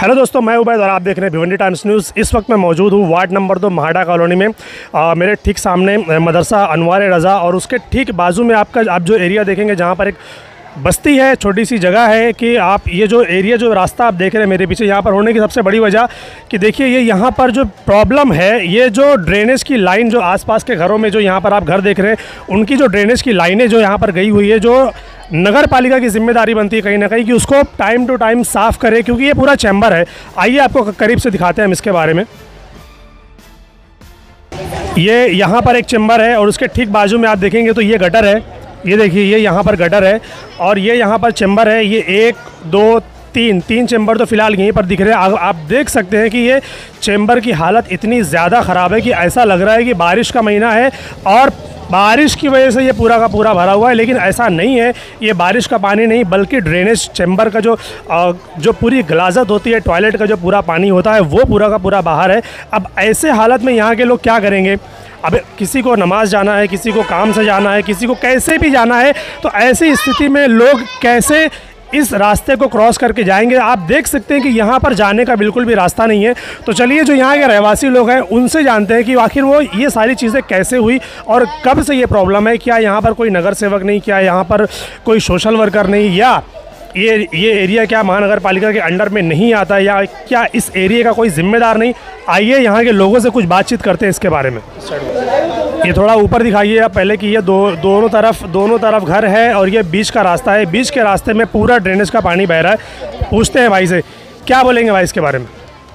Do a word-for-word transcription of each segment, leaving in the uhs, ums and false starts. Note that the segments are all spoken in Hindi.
हेलो दोस्तों, मैं उबैद और आप देख रहे हैं भिवंडी टाइम्स न्यूज़। इस वक्त मैं मौजूद हूँ वार्ड नंबर दो महाड़ा कॉलोनी में। आ, मेरे ठीक सामने मदरसा अनवार रज़ा और उसके ठीक बाजू में आपका आप जो एरिया देखेंगे जहाँ पर एक बस्ती है, छोटी सी जगह है कि आप ये जो एरिया जो रास्ता आप देख रहे हैं मेरे पीछे, यहाँ पर होने की सबसे बड़ी वजह कि देखिए ये यहाँ पर जो प्रॉब्लम है, ये जो ड्रेनेज की लाइन जो आसपास के घरों में जो यहाँ पर आप घर देख रहे हैं उनकी जो ड्रेनेज की लाइनें जो यहाँ पर गई हुई है, जो नगर पालिका की जिम्मेदारी बनती है कहीं ना कहीं कि उसको टाइम टू टाइम साफ़ करे, क्योंकि ये पूरा चैम्बर है। आइए आपको करीब से दिखाते हैं हम इसके बारे में। ये यहाँ पर एक चैम्बर है और उसके ठीक बाजू में आप देखेंगे तो ये गटर है। ये देखिए, ये यहाँ पर गटर है और ये यहाँ पर चैम्बर है। ये एक दो तीन तीन चैम्बर तो फ़िलहाल यहीं पर दिख रहे हैं। आप देख सकते हैं कि ये चैम्बर की हालत इतनी ज़्यादा ख़राब है कि ऐसा लग रहा है कि बारिश का महीना है और बारिश की वजह से ये पूरा का पूरा भरा हुआ है, लेकिन ऐसा नहीं है। ये बारिश का पानी नहीं बल्कि ड्रेनेज चैम्बर का जो जो पूरी गलाजत होती है, टॉयलेट का जो पूरा पानी होता है वो पूरा का पूरा बाहर है। अब ऐसे हालत में यहाँ के लोग क्या करेंगे? अब किसी को नमाज जाना है, किसी को काम से जाना है, किसी को कैसे भी जाना है, तो ऐसी स्थिति में लोग कैसे इस रास्ते को क्रॉस करके जाएंगे? आप देख सकते हैं कि यहाँ पर जाने का बिल्कुल भी रास्ता नहीं है। तो चलिए जो यहाँ के रहवासी लोग हैं उनसे जानते हैं कि आखिर वो ये सारी चीज़ें कैसे हुई और कब से ये प्रॉब्लम है। क्या यहाँ पर कोई नगर सेवक नहीं, क्या यहाँ पर कोई सोशल वर्कर नहीं, या ये ये एरिया क्या महानगर पालिका के अंडर में नहीं आता, या क्या इस एरिया का कोई जिम्मेदार नहीं? आइए यहाँ के लोगों से कुछ बातचीत करते हैं इसके बारे में। ये थोड़ा ऊपर दिखाइए आप पहले कि ये दो दोनों तरफ दोनों तरफ घर है और ये बीच का रास्ता है। बीच के रास्ते में पूरा ड्रेनेज का पानी बह रहा है। पूछते हैं भाई से, क्या बोलेंगे भाई इसके बारे में?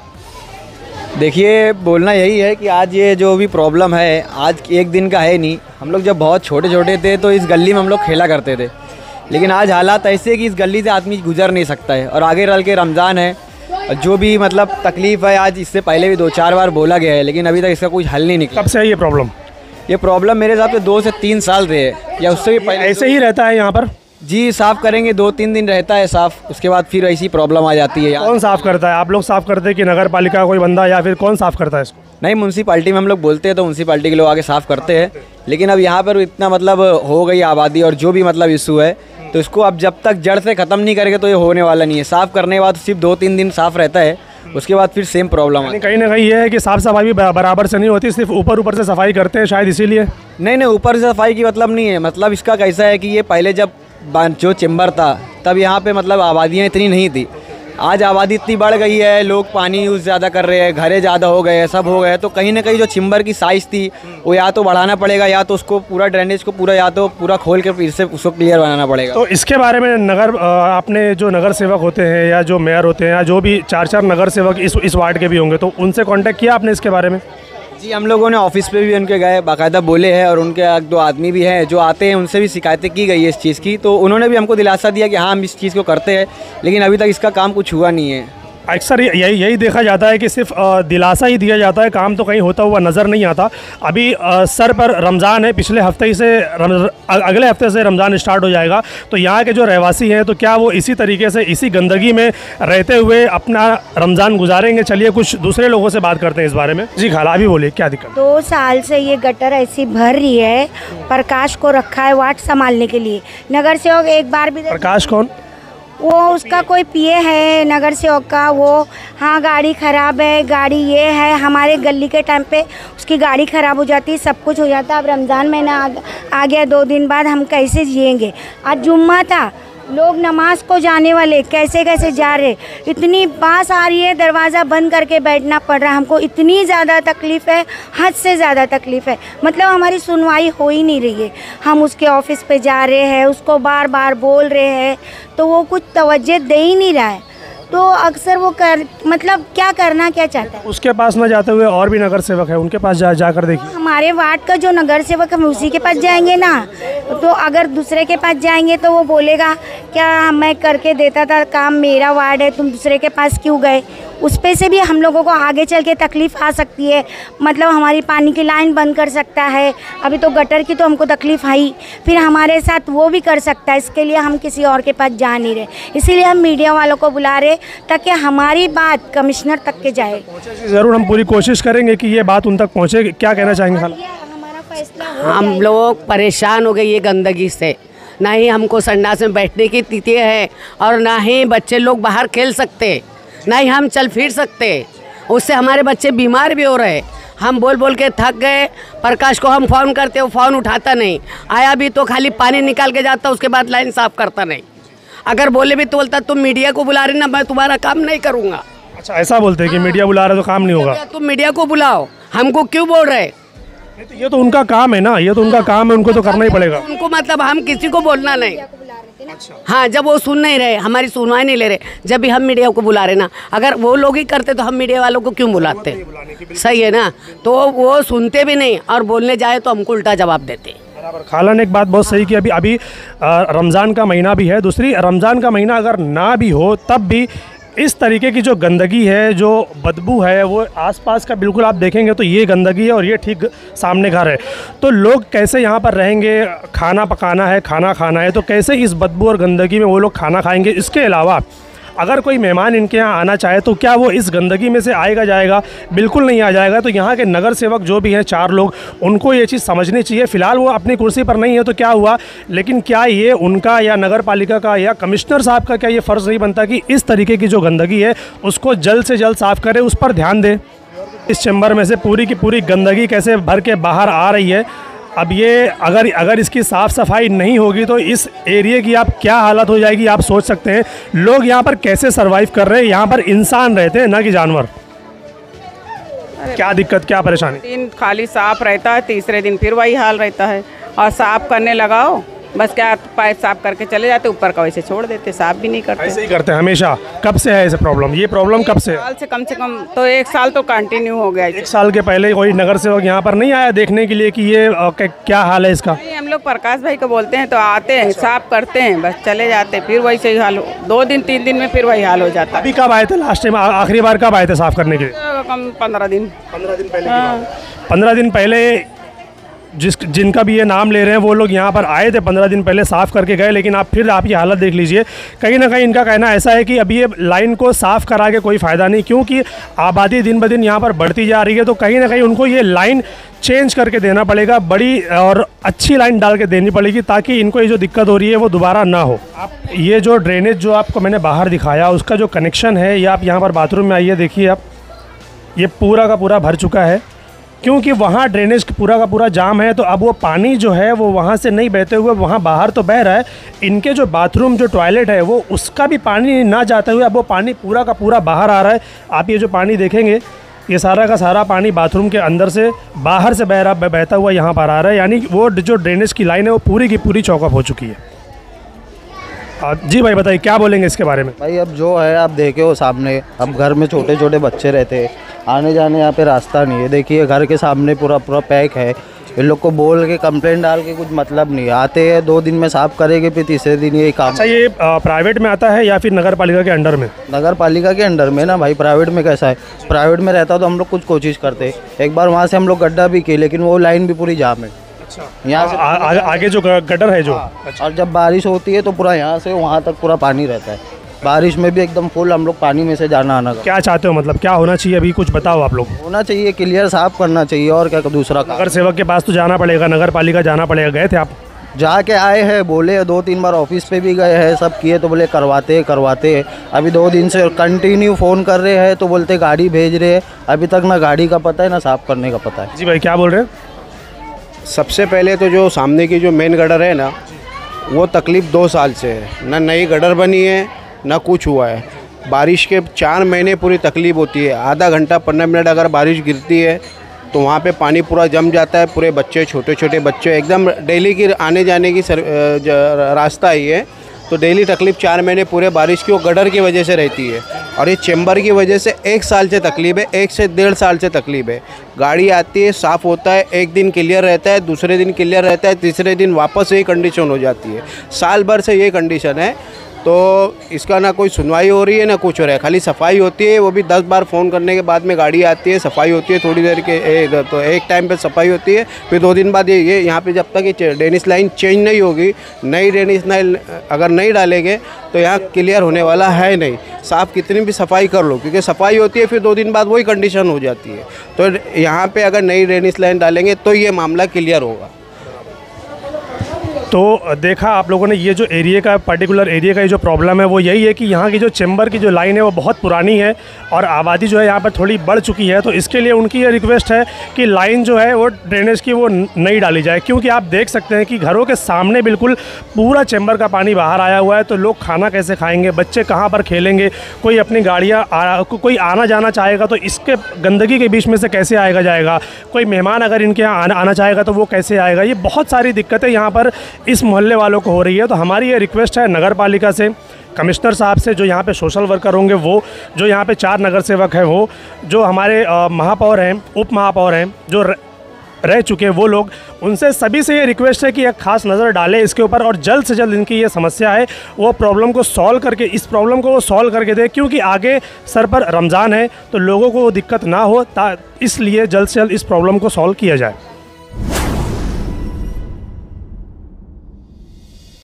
देखिए, बोलना यही है कि आज ये जो भी प्रॉब्लम है आज एक दिन का है नहीं। हम लोग जब बहुत छोटे छोटे थे तो इस गली में हम लोग खेला करते थे, लेकिन आज हालात ऐसे कि इस गली से आदमी गुजर नहीं सकता है। और आगे चल के रमज़ान है, जो भी मतलब तकलीफ़ है आज, इससे पहले भी दो चार बार बोला गया है, लेकिन अभी तक इसका कुछ हल नहीं निकला। कब से है ये प्रॉब्लम? ये प्रॉब्लम मेरे हिसाब से दो से तीन साल से है या उससे भी पहले। ऐसे ही रहता है यहाँ पर? जी, साफ़ करेंगे दो तीन दिन रहता है साफ़, उसके बाद फिर ऐसी प्रॉब्लम आ जाती है। कौन साफ़ करता है? आप लोग साफ़ करते हैं कि नगर पालिका कोई बंदा, या फिर कौन साफ़ करता है इसको? नहीं, म्यूनसिपाल्टी में हम लोग बोलते हैं तो म्यूनसिपाल्टी के लोग आगे साफ़ करते हैं, लेकिन अब यहाँ पर इतना मतलब हो गई आबादी और जो भी मतलब इशू है, तो इसको अब जब तक जड़ से ख़त्म नहीं करेंगे तो ये होने वाला नहीं है। साफ़ करने के बाद सिर्फ दो तीन दिन साफ़ रहता है, उसके बाद फिर सेम प्रॉब्लम है। कहीं ना कहीं ये है कि साफ़ सफाई भी बराबर से नहीं होती, सिर्फ ऊपर ऊपर से सफाई करते हैं शायद इसीलिए। नहीं नहीं, ऊपर से सफाई की मतलब नहीं है। मतलब इसका कैसा है कि ये पहले जब जो चैम्बर था तब यहाँ पे मतलब आबादियाँ इतनी नहीं थी। आज आबादी इतनी बढ़ गई है, लोग पानी यूज़ ज़्यादा कर रहे हैं, घरें ज़्यादा हो गए, सब हो गए, तो कहीं ना कहीं जो चैम्बर की साइज़ थी वो या तो बढ़ाना पड़ेगा, या तो उसको पूरा ड्रेनेज को पूरा या तो पूरा खोल के फिर से उसको क्लियर बनाना पड़ेगा। तो इसके बारे में नगर आपने जो नगर सेवक होते हैं या जो मेयर होते हैं या जो भी चार चार नगर सेवक इस इस वार्ड के भी होंगे, तो उनसे कॉन्टैक्ट किया आपने इसके बारे में? जी, हम लोगों ने ऑफिस पे भी उनके गए, बाकायदा बोले हैं, और उनके एक दो आदमी भी हैं जो आते हैं, उनसे भी शिकायतें की गई है इस चीज़ की, तो उन्होंने भी हमको दिलासा दिया कि हाँ हम इस चीज़ को करते हैं, लेकिन अभी तक इसका काम कुछ हुआ नहीं है। अक्सर यही यही देखा जाता है कि सिर्फ दिलासा ही दिया जाता है, काम तो कहीं होता हुआ नज़र नहीं आता। अभी आ, सर पर रमज़ान है, पिछले हफ्ते ही से अगले हफ्ते से रमज़ान स्टार्ट हो जाएगा, तो यहाँ के जो रहवासी हैं तो क्या वो इसी तरीके से इसी गंदगी में रहते हुए अपना रमज़ान गुजारेंगे? चलिए कुछ दूसरे लोगों से बात करते हैं इस बारे में। जी खाला, अभी बोलिए क्या दिक्कत? दो साल से ये गटर ऐसी भर रही है। प्रकाश को रखा है वार्ड संभालने के लिए। नगर सेवक एक बार भी। प्रकाश कौन? वो उसका कोई पीए है नगर सेवक का। वो हाँ गाड़ी ख़राब है, गाड़ी ये है, हमारे गली के टाइम पे उसकी गाड़ी ख़राब हो जाती है, सब कुछ हो जाता है। अब रमज़ान महीना आ, आ गया, दो दिन बाद हम कैसे जिएंगे? आज जुम्मा था, लोग नमाज को जाने वाले कैसे कैसे जा रहे, इतनी बास आ रही है, दरवाज़ा बंद करके बैठना पड़ रहा है हमको। इतनी ज़्यादा तकलीफ़ है, हद से ज़्यादा तकलीफ़ है। मतलब हमारी सुनवाई हो ही नहीं रही है। हम उसके ऑफिस पे जा रहे हैं, उसको बार बार बोल रहे हैं, तो वो कुछ तवज्जो दे ही नहीं रहा है। तो अक्सर वो कर मतलब क्या करना क्या चाहता है? उसके पास न जाते हुए और भी नगर सेवक है, उनके पास जा जाकर देखिए। हमारे वार्ड का जो नगर सेवक हम उसी के पास जाएंगे ना, तो अगर दूसरे के पास जाएंगे तो वो बोलेगा क्या मैं करके देता था काम, मेरा वार्ड है, तुम दूसरे के पास क्यों गए? उस पे से भी हम लोगों को आगे चल के तकलीफ़ आ सकती है। मतलब हमारी पानी की लाइन बंद कर सकता है। अभी तो गटर की तो हमको तकलीफ़ आई, फिर हमारे साथ वो भी कर सकता है। इसके लिए हम किसी और के पास जा नहीं रहे, इसीलिए हम मीडिया वालों को बुला रहे ताकि हमारी बात कमिश्नर तक के जाए। ज़रूर हम पूरी कोशिश करेंगे कि ये बात उन तक पहुँचे। क्या कहना चाहेंगे खाला? हमारा फैसला हम लोग परेशान हो गए ये गंदगी से। ना ही हमको संडास में बैठने की तिथि है और ना ही बच्चे लोग बाहर खेल सकते। ना ही हम चल फिर सकते, उससे हमारे बच्चे बीमार भी हो रहे। हम बोल बोल के थक गए। प्रकाश को हम फ़ोन करते, वो फ़ोन उठाता नहीं, आया भी तो खाली पानी निकाल के जाता, उसके बाद लाइन साफ़ करता नहीं। अगर बोले भी तो बोलता तुम मीडिया को बुला रहे ना, मैं तुम्हारा काम नहीं करूँगा। अच्छा, ऐसा बोलते हैं कि मीडिया बुला रहे तो काम नहीं होगा। तुम मीडिया को बुलाओ, हमको क्यों बोल रहे? तो ये तो उनका काम है ना, ये तो उनका काम है, उनको तो करना ही पड़ेगा। उनको मतलब हम किसी को बोलना नहीं। हाँ, जब वो सुन नहीं रहे, हमारी सुनवाई नहीं ले रहे, जब भी हम मीडिया को बुला रहे ना, अगर वो लोग ही करते तो हम मीडिया वालों को क्यों बुलाते? सही है ना, तो वो सुनते भी नहीं और बोलने जाए तो हमको उल्टा जवाब देते। बराबर। खाला ने एक बात बहुत सही की, अभी अभी रमज़ान का महीना भी है। दूसरी, रमज़ान का महीना अगर ना भी हो तब भी इस तरीके की जो गंदगी है, जो बदबू है, वो आसपास का बिल्कुल आप देखेंगे तो ये गंदगी है और ये ठीक सामने घर है। तो लोग कैसे यहाँ पर रहेंगे? खाना पकाना है, खाना खाना है, तो कैसे इस बदबू और गंदगी में वो लोग खाना खाएंगे? इसके अलावा अगर कोई मेहमान इनके यहाँ आना चाहे तो क्या वो इस गंदगी में से आएगा जाएगा? बिल्कुल नहीं आ जाएगा। तो यहाँ के नगर सेवक जो भी हैं, चार लोग, उनको ये चीज़ समझनी चाहिए। फ़िलहाल वो अपनी कुर्सी पर नहीं है तो क्या हुआ, लेकिन क्या ये उनका या नगर पालिका का या कमिश्नर साहब का क्या ये फ़र्ज़ नहीं बनता कि इस तरीके की जो गंदगी है उसको जल्द से जल्द साफ़ करें, उस पर ध्यान दें? इस चैम्बर में से पूरी की पूरी गंदगी कैसे भर के बाहर आ रही है। अब ये अगर अगर इसकी साफ़ सफाई नहीं होगी तो इस एरिए की आप क्या हालत हो जाएगी, आप सोच सकते हैं। लोग यहाँ पर कैसे सरवाइव कर रहे हैं? यहाँ पर इंसान रहते हैं, ना कि जानवर। क्या दिक्कत, क्या परेशानी? दिन खाली साफ रहता है, तीसरे दिन फिर वही हाल रहता है। और साफ करने लगाओ, बस क्या पाइप साफ करके चले जाते, ऊपर का वैसे छोड़ देते, साफ भी नहीं करते। ऐसे ही करते हैं हमेशा। कब से है ऐसे प्रॉब्लम? ये प्रॉब्लम कब से है? साल से कम से कम तो एक साल तो कंटिन्यू हो गया। एक साल के पहले कोई नगर सेवक यहाँ पर नहीं आया देखने के लिए कि ये आ, क्या हाल है इसका? हम लोग प्रकाश भाई को बोलते हैं तो आते हैं, साफ करते हैं, बस चले जाते, फिर वैसे ही हाल, दो दिन तीन दिन में फिर वही हाल हो जाता है। अभी कब आए थे लास्ट टाइम, आखिरी बार कब आए थे साफ करने के लिए? कम पंद्रह दिन पंद्रह दिन पहले। पंद्रह दिन पहले जिस जिनका भी ये नाम ले रहे हैं वो लोग यहाँ पर आए थे, पंद्रह दिन पहले साफ़ करके गए। लेकिन आप फिर आपकी हालत देख लीजिए। कहीं ना कहीं इनका कहना ऐसा है कि अभी ये लाइन को साफ़ करा के कोई फ़ायदा नहीं, क्योंकि आबादी दिन ब दिन यहाँ पर बढ़ती जा रही है। तो कहीं ना कहीं उनको ये लाइन चेंज करके देना पड़ेगा, बड़ी और अच्छी लाइन डाल के देनी पड़ेगी, ताकि इनको ये जो दिक्कत हो रही है वो दोबारा ना हो। आप ये जो ड्रेनेज जो आपको मैंने बाहर दिखाया, उसका जो कनेक्शन है, ये आप यहाँ पर बाथरूम में आइए, देखिए आप, ये पूरा का पूरा भर चुका है, क्योंकि वहाँ ड्रेनेज पूरा का पूरा जाम है। तो अब वो पानी जो है वो वहाँ से नहीं बहते हुए वहाँ बाहर तो बह रहा है, इनके जो बाथरूम जो टॉयलेट है वो उसका भी पानी ना जाते हुए अब वो पानी पूरा का पूरा बाहर आ रहा है। आप ये जो पानी देखेंगे, ये सारा का सारा पानी बाथरूम के अंदर से बाहर से बह रहा बहता हुआ यहाँ पर आ रहा है। यानी वो जो ड्रेनेज की लाइन है वो पूरी की पूरी चौकअप हो चुकी है। जी भाई बताइए, क्या बोलेंगे इसके बारे में? भाई अब जो है आप देखे हो सामने, अब घर में छोटे छोटे बच्चे रहते हैं, आने जाने यहाँ पे रास्ता नहीं है। देखिए घर के सामने पूरा पूरा पैक है। इन लोग को बोल के कंप्लेंट डाल के कुछ मतलब नहीं है। आते हैं दो दिन में साफ करेंगे, फिर तीसरे दिन यही काम। अच्छा, ये प्राइवेट में आता है या फिर नगर पालिका के अंडर में? नगर पालिका के अंडर में ना भाई, प्राइवेट में कैसा है? प्राइवेट में रहता तो हम लोग कुछ कोशिश करते। एक बार वहाँ से हम लोग गड्ढा भी किए, लेकिन वो लाइन भी पूरी जाम है। यहाँ से आ, आ, आगे जो गटर है जो। अच्छा। और जब बारिश होती है तो पूरा यहाँ से वहाँ तक पूरा पानी रहता है। बारिश में भी एकदम फुल हम लोग पानी में से जाना आना। क्या चाहते हो, मतलब क्या होना चाहिए अभी, कुछ बताओ आप लोग? होना चाहिए क्लियर, साफ करना चाहिए, और क्या दूसरा। नगर सेवक के पास तो जाना पड़ेगा, नगर पालिका जाना पड़ेगा। गए थे आप? जाके आए हैं, बोले दो तीन बार ऑफिस पे भी गए हैं, सब किए तो बोले करवाते करवाते। अभी दो दिन से कंटिन्यू फ़ोन कर रहे हैं तो बोलते गाड़ी भेज रहे हैं। अभी तक ना गाड़ी का पता है ना साफ़ करने का पता है। जी भाई क्या बोल रहे हैं? सबसे पहले तो जो सामने की जो मेन गटर है ना, वो तकलीफ़ दो साल से है ना, नई गटर बनी है ना कुछ हुआ है। बारिश के चार महीने पूरी तकलीफ़ होती है। आधा घंटा पंद्रह मिनट अगर बारिश गिरती है तो वहाँ पे पानी पूरा जम जाता है। पूरे बच्चे, छोटे छोटे बच्चे, एकदम डेली की आने जाने की रास्ता ही है। तो डेली तकलीफ़ चार महीने पूरे बारिश की वो गटर की वजह से रहती है। और ये चैम्बर की वजह से एक साल से तकलीफ़ है, एक से डेढ़ साल से तकलीफ़ है। गाड़ी आती है, साफ़ होता है, एक दिन क्लियर रहता है, दूसरे दिन क्लियर रहता है, तीसरे दिन वापस यही कंडीशन हो जाती है। साल भर से ये कंडीशन है। तो इसका ना कोई सुनवाई हो रही है ना कुछ हो रहा है, खाली सफाई होती है। वो भी दस बार फ़ोन करने के बाद में गाड़ी आती है, सफाई होती है थोड़ी देर के ए, तो एक टाइम पे सफाई होती है, फिर दो दिन बाद ये ये यहाँ पे जब तक ये ड्रेनेज लाइन चेंज नहीं होगी, नई ड्रेनेज लाइन अगर नहीं डालेंगे तो यहाँ क्लियर होने वाला है नहीं। साफ़ कितनी भी सफाई कर लो, क्योंकि सफाई होती है फिर दो दिन बाद वही कंडीशन हो जाती है। तो यहाँ पर अगर नई ड्रेनेज लाइन डालेंगे तो ये मामला क्लियर होगा। तो देखा आप लोगों ने, ये जो एरिया का पर्टिकुलर एरिया का ये जो प्रॉब्लम है वो यही है कि यहाँ की जो चेंबर की जो लाइन है वो बहुत पुरानी है और आबादी जो है यहाँ पर थोड़ी बढ़ चुकी है। तो इसके लिए उनकी ये रिक्वेस्ट है कि लाइन जो है वो ड्रेनेज की वो नई डाली जाए, क्योंकि आप देख सकते हैं कि घरों के सामने बिल्कुल पूरा चेंबर का पानी बाहर आया हुआ है। तो लोग खाना कैसे खाएंगे, बच्चे कहाँ पर खेलेंगे, कोई अपनी गाड़ियाँ कोई आना जाना चाहेगा तो इसके गंदगी के बीच में से कैसे आएगा जाएगा, कोई मेहमान अगर इनके यहाँ आना, आना चाहेगा तो वो कैसे आएगा। ये बहुत सारी दिक्कतें यहाँ पर इस मोहल्ले वालों को हो रही है। तो हमारी ये रिक्वेस्ट है नगर पालिका से, कमिश्नर साहब से, जो यहाँ पे सोशल वर्कर होंगे वो, जो यहाँ पे चार नगर सेवक हैं वो, जो हमारे महापौर हैं, उप महापौर हैं, जो रह चुके हैं वो लोग, उनसे सभी से ये रिक्वेस्ट है कि एक खास नज़र डालें इसके ऊपर और जल्द से जल्द इनकी ये समस्या है वो प्रॉब्लम को सॉल्व करके, इस प्रॉब्लम को वो सॉल्व करके दे, क्योंकि आगे सर पर रमज़ान है तो लोगों को वो दिक्कत ना हो, ता इसलिए जल्द से जल्द इस प्रॉब्लम को सॉल्व किया जाए।